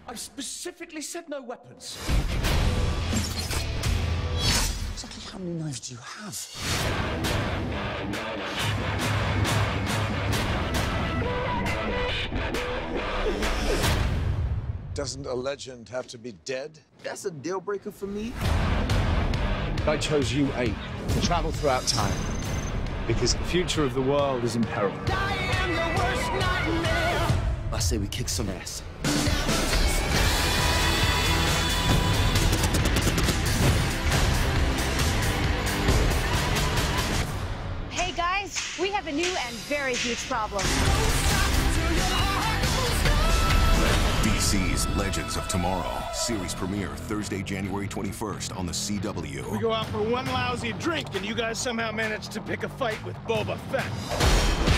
I specifically said no weapons. Exactly how many knives do you have? Doesn't a legend have to be dead? That's a deal breaker for me. I chose you 8 to travel throughout time because the future of the world is in peril. I say we kick some ass. Hey guys, we have a new and very huge problem. BC's Legends of Tomorrow. Series premiere Thursday, January 21st on the CW. We go out for one lousy drink and you guys somehow manage to pick a fight with Boba Fett.